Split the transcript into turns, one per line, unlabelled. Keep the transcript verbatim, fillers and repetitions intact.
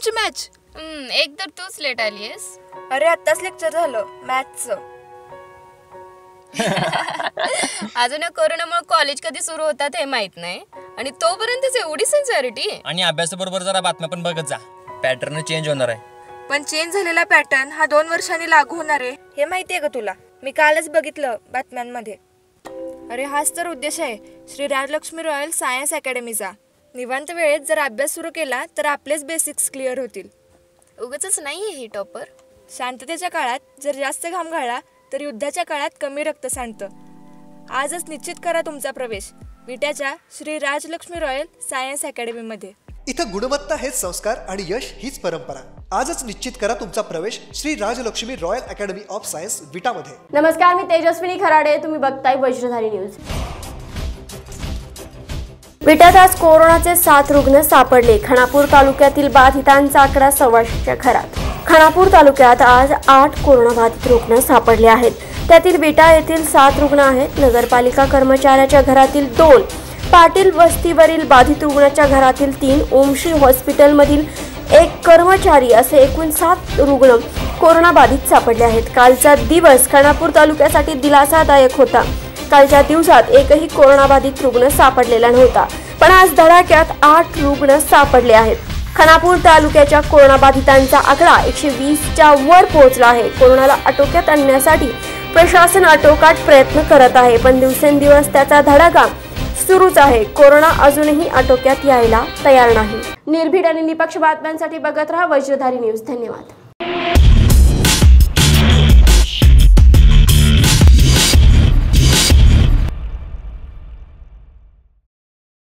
तुमची मॅच?
एक तर तूच लेट आलीयस.
अरे आत्ताच लेक्चर झालं मॅथ्सचं.
अजून कोरोनामुळे कॉलेज कधी सुरू होतात हे माहित नाही आणि तोपर्यंतच एवढी सिन्सिअरिटी.
आणि अभ्यासाबरोबर जरा बातम्या पण बघत जा, पॅटर्न चेंज होणार आहे.
पण चेंज झालेला पॅटर्न हा दोन वर्षांनी लागू होणार आहे हे माहितीये का तुला? मी कालच बघितलं बातम्यांमध्ये. अरे हाच तर उद्देश आहे श्री राजलक्ष्मी रॉयल सायन्स अकॅडमीचा. निवांत वेळेत जर अभ्यास सुरू केला तर आपलेच बेसिक्स क्लिअर होतील.
उगाचच नाहीये ही टॉपर.
शांततेच्या काळात जर जास्त घाम गाळला तर युद्धाच्या काळात कमी रक्त सांडतं. आजच निश्चित करा तुमचा प्रवेश विट्याच्या श्री राजलक्ष्मी रॉयल सायन्स अकॅडमीमध्ये.
इथं गुणवत्ता हेच संस्कार आणि यश हीच परंपरा. आजच निश्चित करा तुमचा प्रवेश Shri Rajlakshmi royal academy of science विटामध्ये.
नमस्कार, मी तेजस्विनी खराडे. तुम्ही बघताय वज्रधारी न्यूज. विट्यात आज कोरोनाचे सात रुग्ण सापडले. खानापूर तालुक्यातील बाधितांचा आकडा सव्वाशेच्या घरात. खानापूर तालुक्यात आज आठ कोरोना बाधित रुग्ण सापडले आहेत. त्यातील विटा येथील सात रुग्ण आहेत. नगरपालिका कर्मचाऱ्याच्या घरातील दोन, पाटील वस्तीवरील बाधित रुग्णाच्या घरातील तीन, ओमश्री हॉस्पिटलमधील एक कर्मचारी असे एकूण सात रुग्ण कोरोना बाधित सापडले आहेत. कालचा दिवस खानापूर तालुक्यासाठी दिलासादायक होता. कालच्या दिवसात एकही कोरोना बाधित रुग्ण सापडलेला नव्हता, पण आज धडाक्यात आठ रुग्ण सापडले आहेत. खानापूर तालुक्याच्या कोरोना बाधितांचा आकडा एकशे वीसच्या वर पोहोचला आहे. कोरोनाला आटोक्यात आणण्यासाठी प्रशासन आटोकाट प्रयत्न करत आहे, पण दिवसेंदिवस त्याचा धडाका सुरूच आहे. कोरोना अजूनही आटोक्यात यायला तयार नाही. निर्भीड आणि निपक्ष बातम्यांसाठी बघत राहा वज्रधारी न्यूज. धन्यवाद.